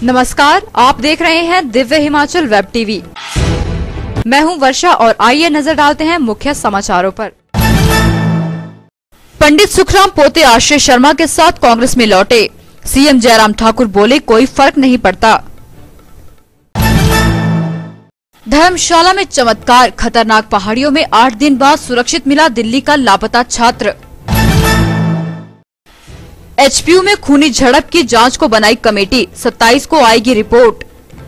नमस्कार, आप देख रहे हैं दिव्य हिमाचल वेब टीवी। मैं हूं वर्षा और आइए नजर डालते हैं मुख्य समाचारों पर। पंडित सुखराम पोते आश्रय शर्मा के साथ कांग्रेस में लौटे। सीएम जयराम ठाकुर बोले कोई फर्क नहीं पड़ता। धर्मशाला में चमत्कार, खतरनाक पहाड़ियों में 8 दिन बाद सुरक्षित मिला दिल्ली का लापता छात्र। एचपीयू में खूनी झड़प की जांच को बनाई कमेटी, 27 को आएगी रिपोर्ट।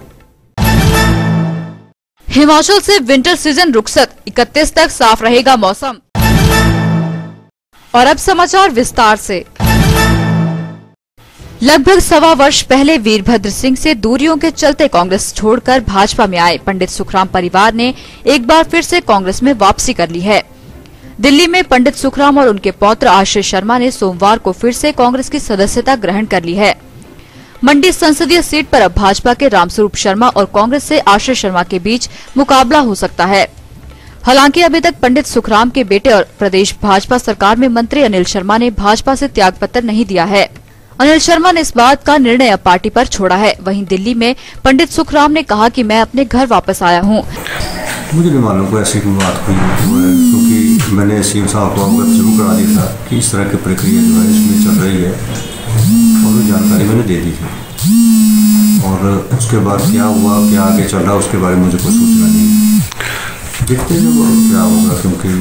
हिमाचल से विंटर सीजन रुखसत, 31 तक साफ रहेगा मौसम। और अब समाचार विस्तार से। लगभग 1.25 वर्ष पहले वीरभद्र सिंह से दूरियों के चलते कांग्रेस छोड़कर भाजपा में आए पंडित सुखराम परिवार ने एक बार फिर से कांग्रेस में वापसी कर ली है। दिल्ली में पंडित सुखराम और उनके पौत्र आश्रय शर्मा ने सोमवार को फिर से कांग्रेस की सदस्यता ग्रहण कर ली है। मंडी संसदीय सीट पर अब भाजपा के रामस्वरूप शर्मा और कांग्रेस से आश्रय शर्मा के बीच मुकाबला हो सकता है। हालांकि अभी तक पंडित सुखराम के बेटे और प्रदेश भाजपा सरकार में मंत्री अनिल शर्मा ने भाजपा से त्यागपत्र नहीं दिया है। अनिल शर्मा ने इस बात का निर्णय अब पार्टी पर छोड़ा है। वहीं दिल्ली में पंडित सुखराम ने कहा कि मैं अपने घर वापस आया हूं। मुझे नहीं मालूम कोई ऐसी कोई बात हुई है, क्योंकि मैंने सीएम साहब को अवगत जरूर करा दिया था कि इस तरह की प्रक्रिया जो है इसमें चल रही है, और वो जानकारी मैंने दे दी थी। और उसके बाद क्या हुआ, क्या आगे चल रहा, उसके बारे में मुझे कोई सूचना नहीं है। देखते हैं क्या होगा, क्योंकि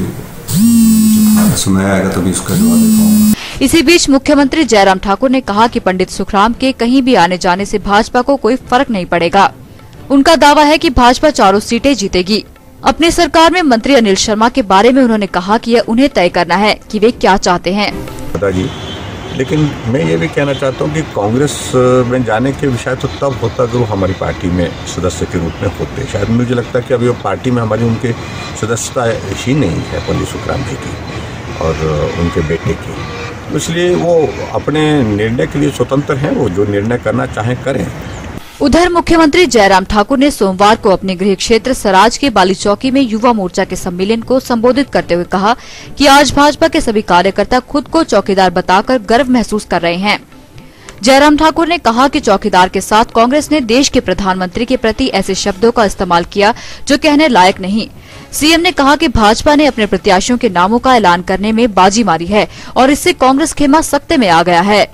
जब समय आएगा तभी इसका जवाब दे पाऊंगा। इसी बीच मुख्यमंत्री जयराम ठाकुर ने कहा कि पंडित सुखराम के कहीं भी आने जाने से भाजपा को कोई फर्क नहीं पड़ेगा। उनका दावा है कि भाजपा 4 सीटें जीतेगी। अपनी सरकार में मंत्री अनिल शर्मा के बारे में उन्होंने कहा कि यह उन्हें तय करना है कि वे क्या चाहते हैं। जी, लेकिन मैं ये भी कहना चाहता हूँ कि कांग्रेस में जाने के विषय तो तब होता अगर वो हमारी पार्टी में सदस्य के रूप में होते। शायद मुझे लगता है कि अभी वो पार्टी में हमारी उनके सदस्यता ही नहीं है पंडित सुखराम जी की और उनके बेटे की, इसलिए वो अपने निर्णय के लिए स्वतंत्र हैं। वो जो निर्णय करना चाहें करें। उधर मुख्यमंत्री जयराम ठाकुर ने सोमवार को अपने गृह क्षेत्र सराज के बाली चौकी में युवा मोर्चा के सम्मेलन को संबोधित करते हुए कहा कि आज भाजपा के सभी कार्यकर्ता खुद को चौकीदार बताकर गर्व महसूस कर रहे हैं। जयराम ठाकुर ने कहा कि चौकीदार के साथ कांग्रेस ने देश के प्रधानमंत्री के प्रति ऐसे शब्दों का इस्तेमाल किया जो कहने लायक नहीं। सीएम ने कहा कि भाजपा ने अपने प्रत्याशियों के नामों का ऐलान करने में बाजी मारी है और इससे कांग्रेस खेमा सख्ते में आ गया है।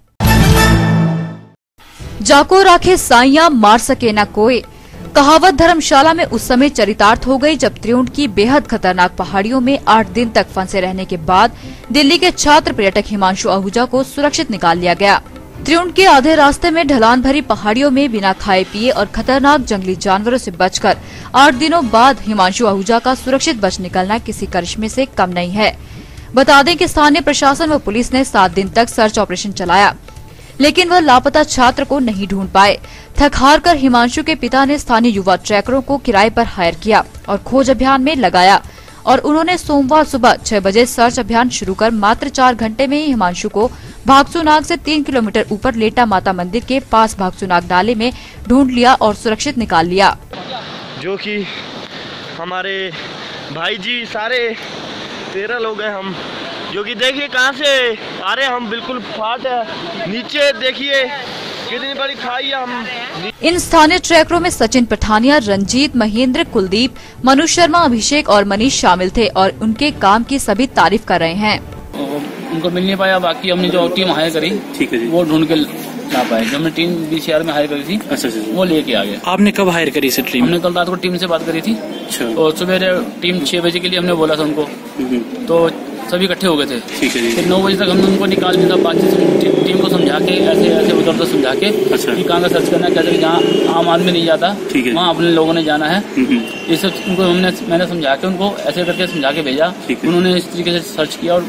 जाको राखे साइयां मार सके ना कोई, कहावत धर्मशाला में उस समय चरितार्थ हो गई जब त्रिउंड की बेहद खतरनाक पहाड़ियों में 8 दिन तक फंसे रहने के बाद दिल्ली के छात्र पर्यटक हिमांशु आहूजा को सुरक्षित निकाल लिया गया। त्रिउंड के आधे रास्ते में ढलान भरी पहाड़ियों में बिना खाए पिए और खतरनाक जंगली जानवरों से बचकर 8 दिनों बाद हिमांशु आहूजा का सुरक्षित बच निकलना किसी करिश्मे से कम नहीं है। बता दें कि स्थानीय प्रशासन व पुलिस ने 7 दिन तक सर्च ऑपरेशन चलाया, लेकिन वह लापता छात्र को नहीं ढूंढ पाए। थक हार कर हिमांशु के पिता ने स्थानीय युवा ट्रैकरों को किराए पर हायर किया और खोज अभियान में लगाया और उन्होंने सोमवार सुबह 6 बजे सर्च अभियान शुरू कर मात्र 4 घंटे में ही हिमांशु को भागसूनाग से 3 किलोमीटर ऊपर लेटा माता मंदिर के पास भागसूनाग नाले में ढूंढ लिया और सुरक्षित निकाल लिया। जो कि हमारे भाई जी सारे 13 लोग हैं हम, जो कि देखिए कहाँ से आ रहे हैं हम, बिल्कुल फाट है, नीचे देखिए कितनी बड़ी खाई है। हम इन स्थानीय ट्रैकरों में सचिन पठानिया, रंजीत, महेंद्र, कुलदीप, मनु शर्मा, अभिषेक और मनीष शामिल थे और उनके काम की सभी तारीफ कर रहे हैं। उनको मिल नहीं पाया, बाकी हमने जो टीम हायर करी, ठीक है जी, वो ढूंढ के ला पाए। जो हमने टीम BCR में हायर करी थी, अच्छा, वो लेके आ गए। आपने कब हायर करी इसे टीम? हमने कल रात को टीम से बात करी थी और सुबह टीम 6 बजे के लिए हमने बोला था उनको, तो सभी इकट्ठे हो गए थे। ठीक है जी। फिर 9 बजे तक हमने उनको निकाल दिया था, बातचीत टीम को समझा के ऐसे ऐसे उधर समझा के, अच्छा, कि कहाँ का सर्च करना है, कैसे जहाँ आम आदमी नहीं जाता वहाँ अपने लोगों ने जाना है। इस उनको मैंने समझा के उनको ऐसे करके समझा के भेजा। उन्होंने इस तरीके से सर्च किया। और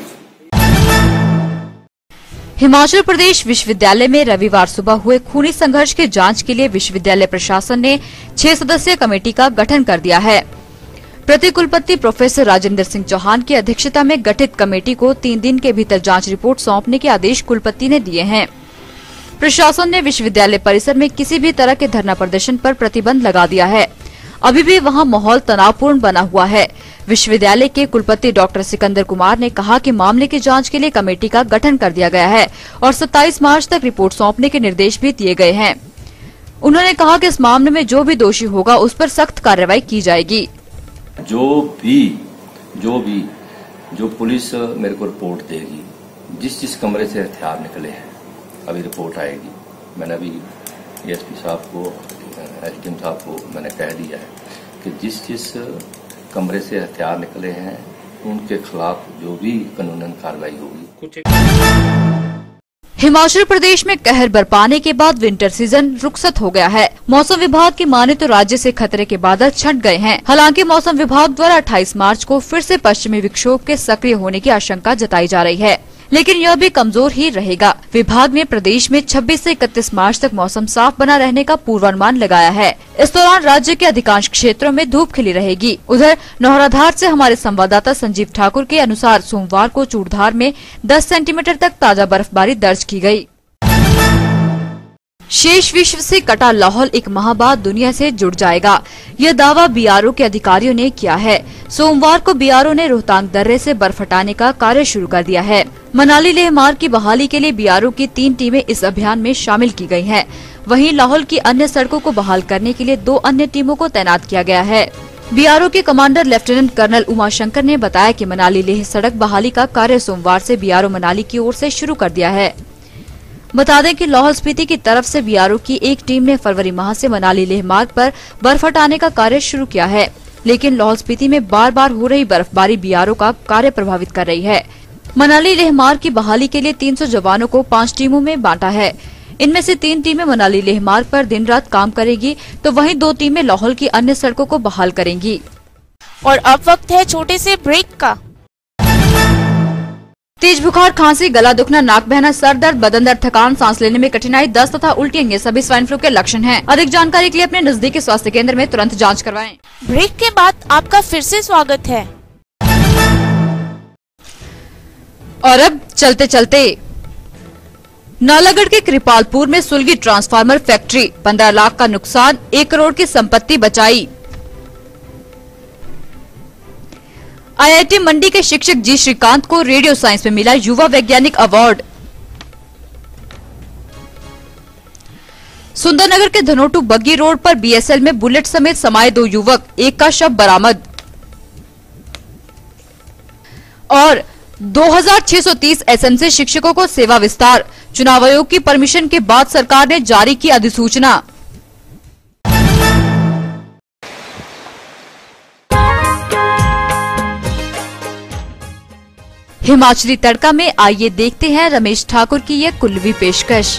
हिमाचल प्रदेश विश्वविद्यालय में रविवार सुबह हुए खूनी संघर्ष की जांच के लिए विश्वविद्यालय प्रशासन ने 6 सदस्यीय कमेटी का गठन कर दिया है। प्रतिकुलपति प्रोफेसर राजेंद्र सिंह चौहान की अध्यक्षता में गठित कमेटी को 3 दिन के भीतर जांच रिपोर्ट सौंपने के आदेश कुलपति ने दिए हैं। प्रशासन ने विश्वविद्यालय परिसर में किसी भी तरह के धरना प्रदर्शन पर प्रतिबंध लगा दिया है। अभी भी वहां माहौल तनावपूर्ण बना हुआ है। विश्वविद्यालय के कुलपति डॉक्टर सिकंदर कुमार ने कहा कि मामले की जांच के लिए कमेटी का गठन कर दिया गया है और 27 मार्च तक रिपोर्ट सौंपने के निर्देश भी दिए गए हैं। उन्होंने कहा कि इस मामले में जो भी दोषी होगा उस पर सख्त कार्रवाई की जाएगी। जो पुलिस मेरे को रिपोर्ट देगी, जिस कमरे से हथियार निकले हैं अभी रिपोर्ट आएगी। मैंने अभी एसपी साहब को, एसडीएम साहब को मैंने कह दिया है कि जिस कमरे से हथियार निकले हैं उनके खिलाफ जो भी कानूनन कार्रवाई होगी। हिमाचल प्रदेश में कहर बरपाने के बाद विंटर सीजन रुखसत हो गया है। मौसम विभाग की माने तो राज्य से खतरे के बादल छंट गए हैं। हालांकि मौसम विभाग द्वारा 28 मार्च को फिर से पश्चिमी विक्षोभ के सक्रिय होने की आशंका जताई जा रही है, लेकिन यह भी कमजोर ही रहेगा। विभाग ने प्रदेश में 26 से 31 मार्च तक मौसम साफ बना रहने का पूर्वानुमान लगाया है। इस दौरान राज्य के अधिकांश क्षेत्रों में धूप खिली रहेगी। उधर नौहराधार से हमारे संवाददाता संजीव ठाकुर के अनुसार सोमवार को चूड़धार में 10 सेंटीमीटर तक ताजा बर्फबारी दर्ज की गई। शेष विश्व से कटा लाहौल एक माह बाद दुनिया से जुड़ जाएगा, यह दावा बीआरओ के अधिकारियों ने किया है। सोमवार को बीआरओ ने रोहतांग दर्रे से बर्फ हटाने का कार्य शुरू कर दिया है। मनाली लेह मार्ग की बहाली के लिए बीआरओ की 3 टीमें इस अभियान में शामिल की गई हैं। वहीं लाहौल की अन्य सड़कों को बहाल करने के लिए 2 अन्य टीमों को तैनात किया गया है। बीआरओ के कमांडर लेफ्टिनेंट कर्नल उमाशंकर ने बताया कि मनाली लेह सड़क बहाली का कार्य सोमवार से बीआरओ मनाली की ओर से शुरू कर दिया है। बता दें कि लाहौल स्पीति की तरफ से बीआरओ की एक टीम ने फरवरी माह से मनाली लेह मार्ग पर बर्फ हटाने का कार्य शुरू किया है, लेकिन लाहौल स्पीति में बार बार हो रही बर्फबारी बीआरओ का कार्य प्रभावित कर रही है। मनाली लेह मार्ग की बहाली के लिए 300 जवानों को 5 टीमों में बांटा है। इनमें से 3 टीमें मनाली लेह मार्ग पर दिन रात काम करेगी, तो वहीं 2 टीमें लाहौल की अन्य सड़कों को बहाल करेंगी। और अब वक्त है छोटे से ब्रेक का। तेज बुखार, खांसी, गला दुखना, नाक बहना, सर दर्द, बदन दर्द, थकान, सांस लेने में कठिनाई, दस्त तथा उल्टियां ये सभी स्वाइन फ्लू के लक्षण हैं। अधिक जानकारी के लिए अपने नजदीकी स्वास्थ्य केंद्र में तुरंत जांच करवाएं। ब्रेक के बाद आपका फिर से स्वागत है। और अब चलते चलते नालागढ़ के कृपालपुर में सुलगी ट्रांसफार्मर फैक्ट्री, 15 लाख का नुकसान, 1 करोड़ की संपत्ति बचाई। आईआईटी मंडी के शिक्षक जी श्रीकांत को रेडियो साइंस में मिला युवा वैज्ञानिक अवार्ड। सुंदरनगर के धनोटू बग्गी रोड पर बीएसएल में बुलेट समेत समाये 2 युवक, एक का शव बरामद। और 2630 एसएमसी शिक्षकों को सेवा विस्तार, चुनाव आयोग की परमिशन के बाद सरकार ने जारी की अधिसूचना। हिमाचली तड़का में आइए देखते हैं रमेश ठाकुर की ये कुल्लवी पेशकश।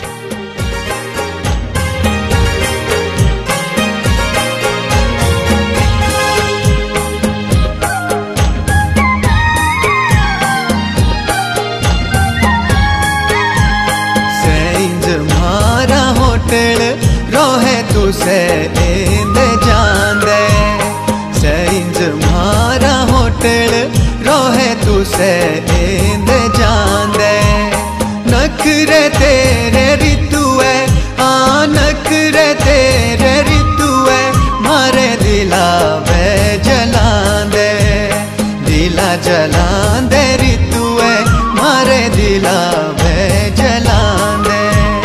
रोहे तुसे इंद जांदे, सैंज मारा होटल रोहे तुसे इंद जांदे। नखरे तेरे ऋतु है, नखरे तेरे ऋतु है, मारे दिला वे जलांदे, दिला जलांदे ऋतु है, मारे दिला वे जलांदे।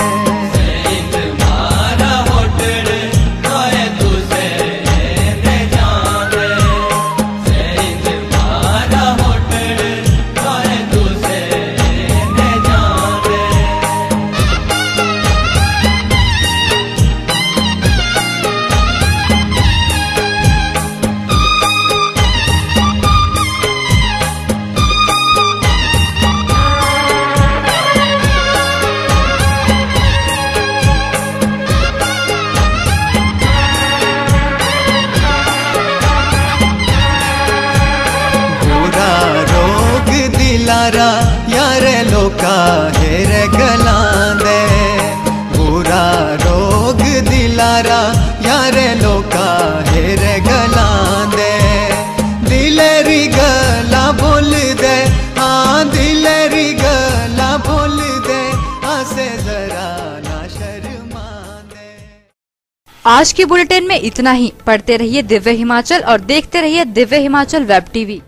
यारे लोका हेरे गलांदे, बुरा रोग दिलारा यारे लोका हेरे गलांदे। दिलेरी गला बोल दे, दिलेरी गला बोल दे, आसे जरा ना शर्मा दे। आज के बुलेटिन में इतना ही। पढ़ते रहिए दिव्य हिमाचल और देखते रहिए दिव्य हिमाचल वेब टीवी।